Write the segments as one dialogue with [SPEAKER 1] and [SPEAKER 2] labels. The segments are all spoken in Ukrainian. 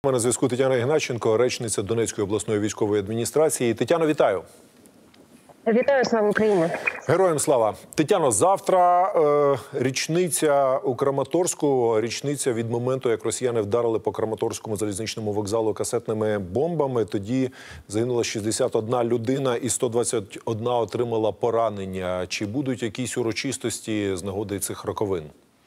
[SPEAKER 1] У мене на зв'язку Тетяна Ігнатченко, речниця Донецької обласної військової адміністрації. Тетяно, вітаю.
[SPEAKER 2] Вітаю, слава Україні.
[SPEAKER 1] Героям слава. Тетяно, завтра річниця у Краматорську, річниця від моменту, як росіяни вдарили по Краматорському залізничному вокзалу касетними бомбами. Тоді загинула 61 людина і 121 отримала поранення. Чи будуть якісь урочистості з нагоди цих роковин?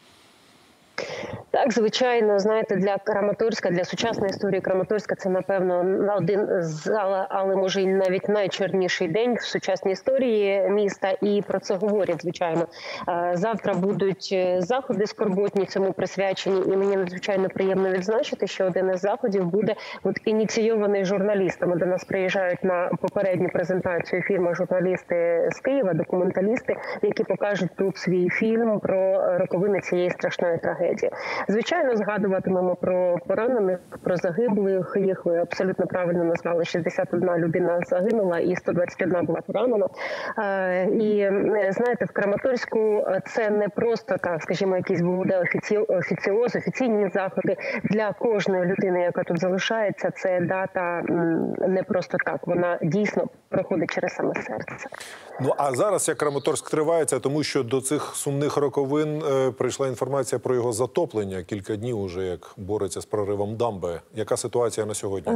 [SPEAKER 2] Так, звичайно, знаєте, для Краматорська, для сучасної історії Краматорська це, напевно, один з, але може і навіть найчорніший день в сучасній історії міста, і про це говорять, звичайно. Завтра будуть заходи скорботні цьому присвячені, і мені надзвичайно приємно відзначити, що один із заходів буде ініційований журналістами. До нас приїжджають на попередню презентацію фільму журналісти з Києва, документалісти, які покажуть тут свій фільм про роковини цієї страшної трагедії. Звичайно, згадуватимемо про поранених, про загиблих. Їх ви абсолютно правильно назвали. 61 людина загинула і 121 була поранена. І, знаєте, в Краматорську це не просто так, скажімо, якісь буде офіціоз, офіційні заходи. Для кожної людини, яка тут залишається, це дата не просто так. Вона дійсно проходить через саме серце.
[SPEAKER 1] Ну, а зараз, як Краматорськ тривається, тому що до цих сумних роковин прийшла інформація про його затоплення. Кілька днів уже, як бореться з проривом дамби. Яка ситуація на сьогодні?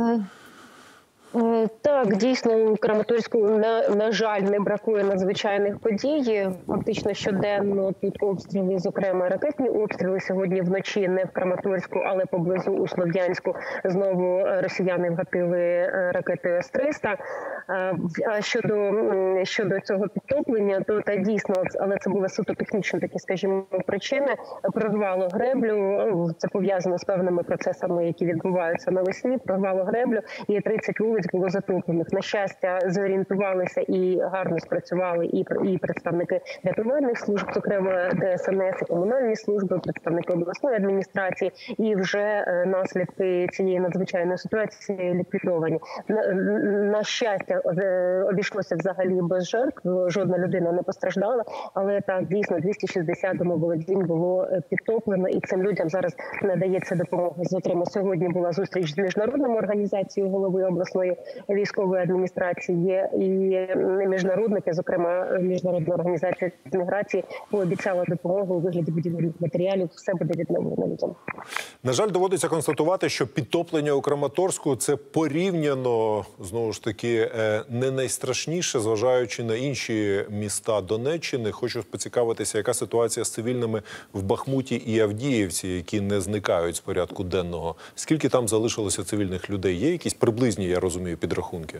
[SPEAKER 2] Так, дійсно, у Краматорську, на жаль, не бракує надзвичайних подій. Фактично щоденно тут обстріли, зокрема ракетні обстріли. Сьогодні вночі не в Краматорську, але поблизу у Слов'янську знову росіяни вгатили ракетою С-300. А щодо цього підтоплення, то дійсно, але це були суто технічні такі, скажімо, причини. Прорвало греблю, це пов'язано з певними процесами, які відбуваються навесні. Прорвало греблю і 30 вулиць було затоплених. На щастя, зорієнтувалися і гарно спрацювали і представники рятувальних служб, зокрема ДСНС, і комунальні служби, представники обласної адміністрації, і вже наслідки цієї надзвичайної ситуації ліквідовані. На щастя, обійшлося взагалі без жертв, жодна людина не постраждала, але так, дійсно, 260 домоволодінь було підтоплено, і цим людям зараз надається допомога. Зокрема, сьогодні була зустріч з міжнародною організацією голови обласної військової адміністрації і міжнародники, зокрема Міжнародна організація з міграції, пообіцяла допомогу у вигляді будівельних матеріалів. Все буде відновлено людям.
[SPEAKER 1] На жаль, доводиться констатувати, що підтоплення у Краматорську – це порівняно, знову ж таки, не найстрашніше, зважаючи на інші міста Донеччини. Хочу поцікавитися, яка ситуація з цивільними в Бахмуті і Авдіївці, які не зникають з порядку денного. Скільки там залишилося цивільних людей? Є якісь приблизні, я розумію, підрахунки?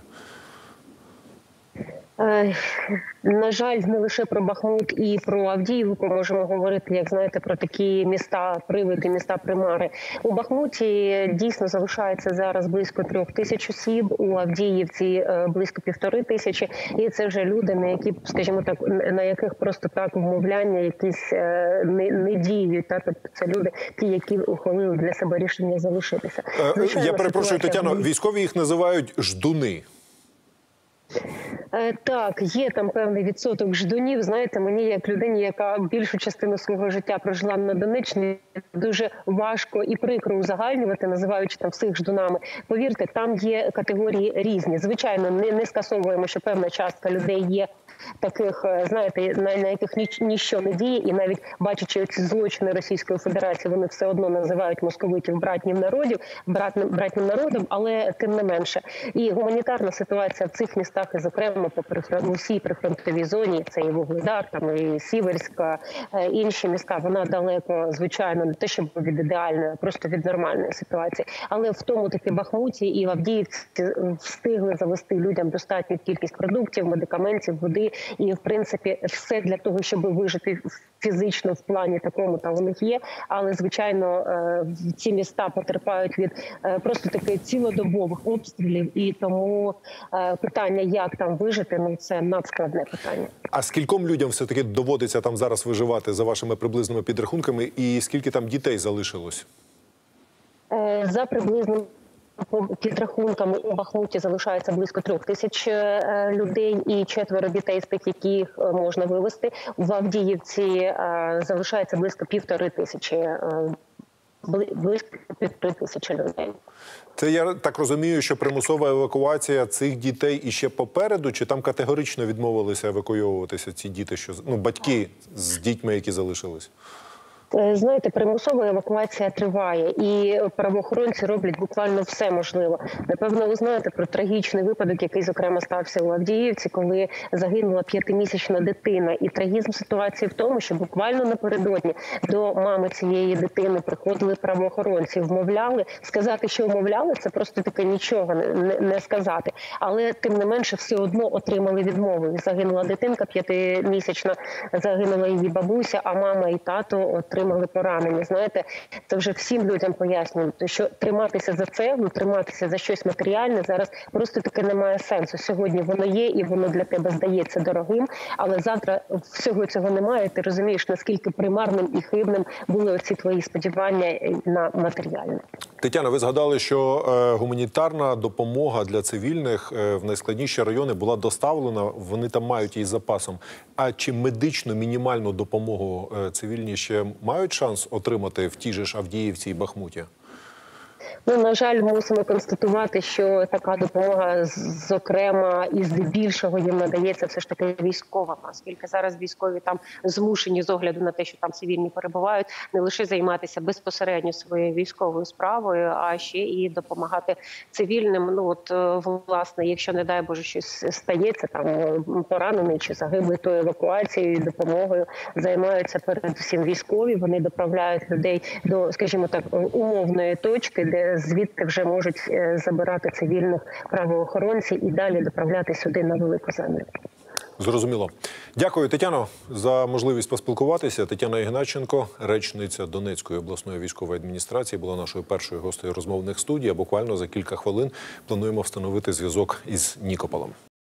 [SPEAKER 2] На жаль, не лише про Бахмут і про Авдіївку можемо говорити, як знаєте, про такі міста-привиди, міста-примари. У Бахмуті дійсно залишається зараз близько 3000 осіб, у Авдіївці близько 1500, і це вже люди, на які, скажімо так, на яких просто так вмовляння якісь не діють. Тобто це люди, ті, які ухвалили для себе рішення залишитися.
[SPEAKER 1] Я перепрошую, Тетяно, військові їх називають ждуни.
[SPEAKER 2] Так, є там певний відсоток ждунів. Знаєте, мені як людині, яка більшу частину свого життя прожила на Донеччині, дуже важко і прикро узагальнювати, називаючи там всіх ждунами. Повірте, там є категорії різні. Звичайно, не скасовуємо, що певна частка людей є таких, знаєте, на яких ніщо не діє, і навіть бачачи ці злочини Російської Федерації, вони все одно називають московитів братнім народом, але тим не менше. І гуманітарна ситуація в цих містах, і зокрема у всій прифронтовій зоні, це і Вугледар, там і Сіверська, інші міста, вона далеко, звичайно, не те, щоб від ідеальної, а просто від нормальної ситуації. Але в тому таки Бахмуті і в Авдіївці встигли завести людям достатню кількість продуктів, медикаментів, води, і, в принципі, все для того, щоб вижити фізично в плані такому, та у них є. Але, звичайно, ці міста потерпають від просто таких цілодобових обстрілів, і тому питання, як там вижити, ну це надскладне питання.
[SPEAKER 1] А скільком людям все-таки доводиться там зараз виживати, за вашими приблизними підрахунками, і скільки там дітей залишилось?
[SPEAKER 2] За приблизними підрахунками у Бахмуті залишається близько 3000 людей і 4 дітей з тих, яких можна вивезти. В Авдіївці залишається близько 1500 близько 5 тисяч людей.
[SPEAKER 1] Це, я так розумію, що примусова евакуація цих дітей іще попереду, чи там категорично відмовилися евакуйовуватися ці діти, батьки з дітьми, які залишились?
[SPEAKER 2] Знаєте, примусова евакуація триває, і правоохоронці роблять буквально все можливе. Напевно, ви знаєте про трагічний випадок, який, зокрема, стався у Авдіївці, коли загинула 5-місячна дитина. І трагізм ситуації в тому, що буквально напередодні до мами цієї дитини приходили правоохоронці, вмовляли. Сказати, що вмовляли, це просто таке нічого не сказати. Але, тим не менше, все одно отримали відмову. Загинула дитинка 5-місячна, загинула її бабуся, а мама і тато отримали поранення. Знаєте, це вже всім людям пояснюють, що триматися за це, триматися за щось матеріальне зараз просто таки немає сенсу. Сьогодні воно є і воно для тебе здається дорогим, але завтра всього цього немає. Ти розумієш, наскільки примарним і хибним були оці твої сподівання на матеріальне.
[SPEAKER 1] Тетяна, ви згадали, що гуманітарна допомога для цивільних в найскладніші райони була доставлена, вони там мають її запасом. А чи медичну мінімальну допомогу цивільні ще мають шанс отримати в тій же ж Авдіївці і Бахмуті?
[SPEAKER 2] На жаль, мусимо констатувати, що така допомога, зокрема, і здебільшого їм надається все ж таки військова, оскільки зараз військові там змушені з огляду на те, що там цивільні перебувають, не лише займатися безпосередньо своєю військовою справою, а ще і допомагати цивільним. Власне, якщо, не дай Боже, щось стається, там поранений чи загиблий, то евакуацією, допомогою займаються передусім військові. Вони доправляють людей до, скажімо так, умовної точки, де звідти вже можуть забирати цивільних правоохоронців і далі доправляти сюди на велику землю.
[SPEAKER 1] Зрозуміло. Дякую, Тетяно, за можливість поспілкуватися. Тетяна Ігнатченко, речниця Донецької обласної військової адміністрації, була нашою першою гостею розмовних студій. А буквально за кілька хвилин плануємо встановити зв'язок із Нікополем.